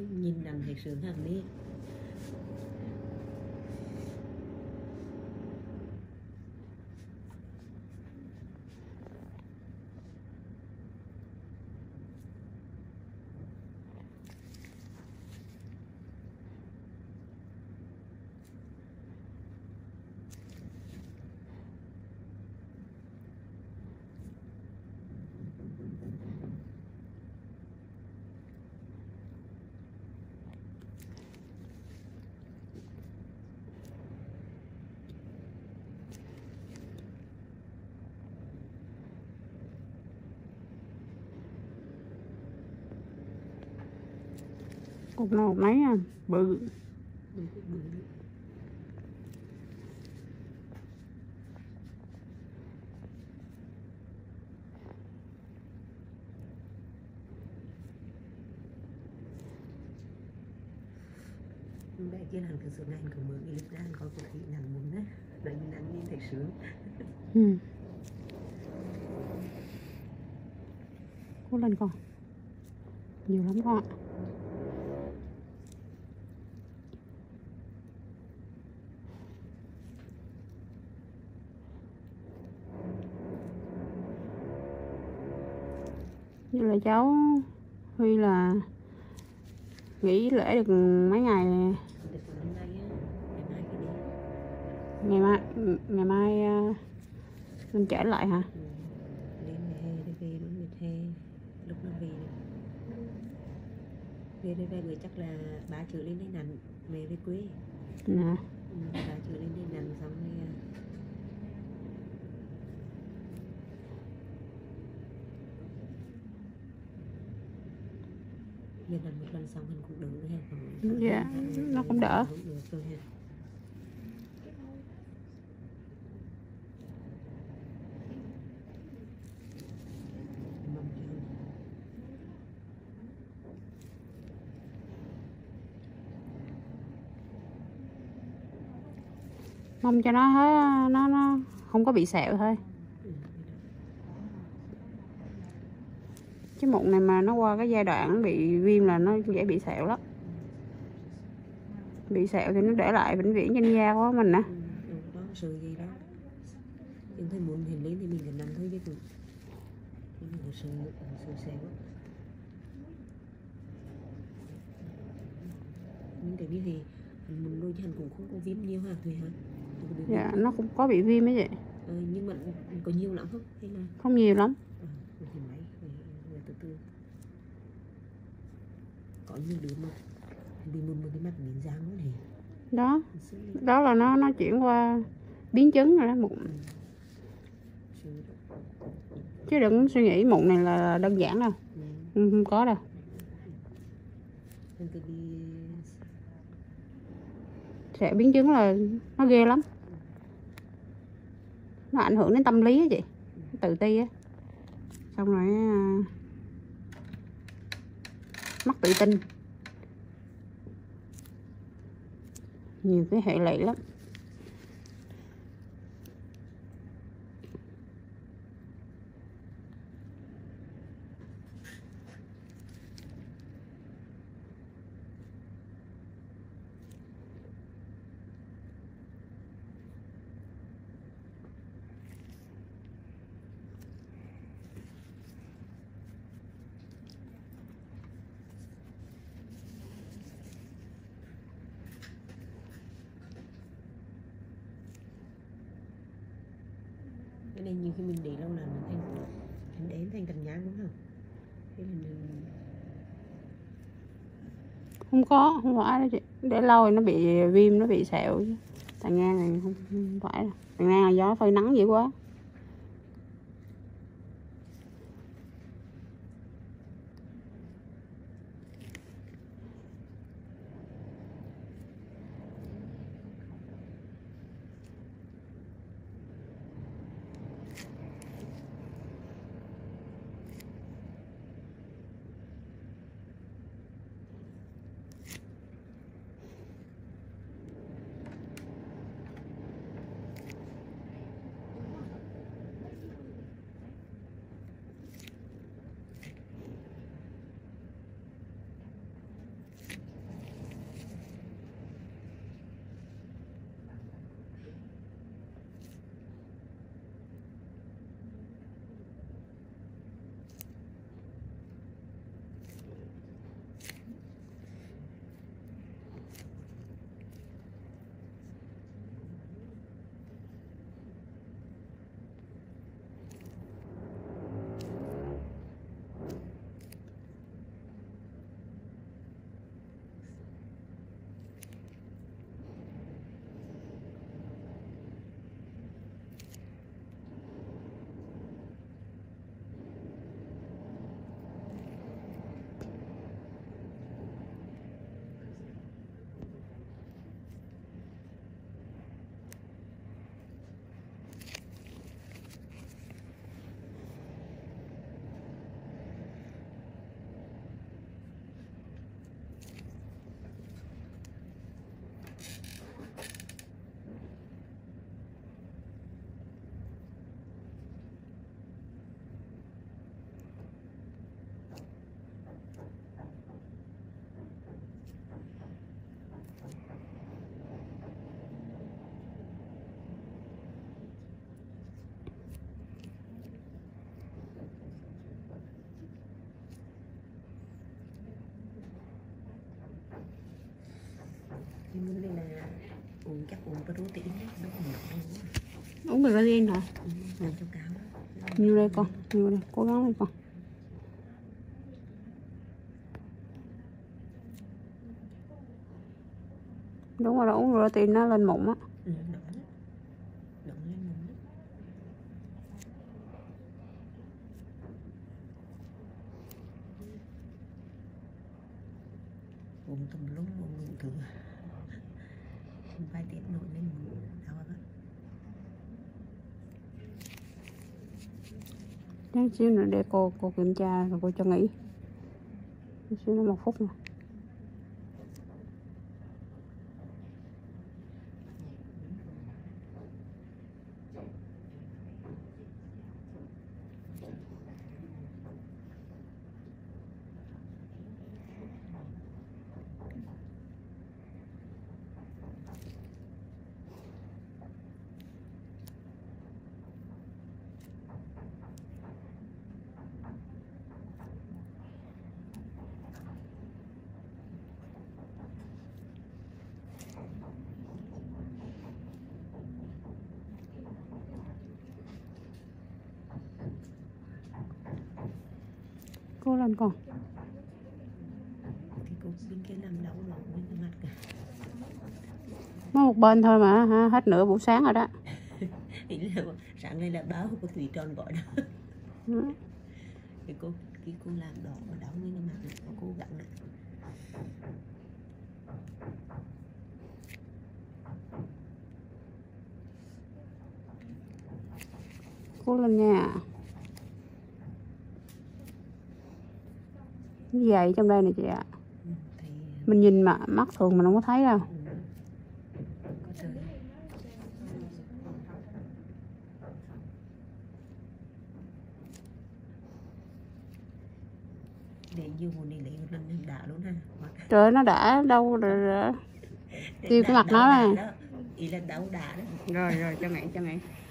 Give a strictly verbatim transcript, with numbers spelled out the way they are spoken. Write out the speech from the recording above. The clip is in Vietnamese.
nhìn rằng thấy sướng hẳn đi. Cục nào mấy à, bự. Bé kia làm cái số này của mượn cái lúc ra có cuộc thị làm muốn đấy, đấy mình ăn nhìn thấy sướng. Ừ. Cố lên con, nhiều lắm con ạ. Như là cháu Huy là nghỉ lễ được mấy ngày này. Ngày mai ngày mai mình trở lại hả? Ừ. Lên hè đi về đúng mệt hè lúc nó về về đây về người chắc là ba trở lên đây nằm về về quê. Nè. Ừ, ba trở lên đây nằm xong rồi giờ làm một lần xong mình cũng đỡ ha. Dạ, nó cũng đỡ. Mong cho nó hết, nó nó không có bị sẹo thôi. Cái mụn này mà nó qua cái giai đoạn bị viêm là nó dễ bị sẹo lắm. Bị sẹo thì nó để lại vĩnh viễn trên da của mình nè. Ừ, đó sự gì đó. Nhưng thấy mụn hình lên thì mình cần nằm thôi chứ cũng sự sự sẹo. Nhưng cái như thì mình đôi chân cũng không có viêm nhiều hả Thùy hả? Dạ, nó cũng có bị viêm ấy vậy. Ừ, nhưng mà có nhiều lắm không? Hay là không nhiều lắm. À, thì máy người từ từ có nhiều đứa mà bị mụn một cái mặt biến dáng đó này. Đó, đó là nó nó chuyển qua biến chứng rồi đó mụn. Ừ. Chứ đừng suy nghĩ mụn này là đơn giản đâu. Ừ. Không có đâu. Sẽ biến chứng là nó ghê lắm. Nó ảnh hưởng đến tâm lý á chị, tự ti á, xong rồi mất tự tin, nhiều cái hệ lụy lắm. Cái này nhiều khi mình để lâu là nó thành thành đến thành tàn nhang đúng không? Thế là mình... Không có, không phải đâu chị. Để lâu thì nó bị viêm, nó bị sẹo chứ. Tàn nhang này không, không phải đâu. Tàn nhang là do phơi nắng dữ quá. chắc uống cái rú tỉ nó còn nặng nữa. Uống được ra riêng hả? Ừ, làm cho cao đó. Nhiều đây con, nhiều đây, cố gắng lên con. Đúng rồi đó, uống protein nó lên mụn á. Ừ, nặng đó. Nặng lên mụn đó. Uống tùm lum uống đủ thứ. Không phải tiết nổi lên mụn đau đó. Đáng xíu nữa để cô cô kiểm tra rồi cô cho nghỉ. Xíu nữa một phút nữa. Cố lên con. Thì cô bên kia làm đau rồi bên cái mặt cả. Nó một bên thôi mà ha, hết nửa buổi sáng rồi đó. Ý là sáng nay là báo cô Thủy Tròn gọi đó. Ừ. Thì cô khi cô làm đỏ và đau nguyên cái mặt này, cô cố gắng này. Cố lên nha. Cái dày trong đây nè chị ạ. Ừ, thì Mình nhìn mà mắt thường mình không có thấy đâu. ừ, có trời. Để như một này lấy một lần đã luôn ha. Trời ơi, nó đã đâu rồi, rồi. Tiêu cái mặt nó đau này. đá đó. Ý là đau đá đó. Rồi rồi cho nghỉ cho nghỉ.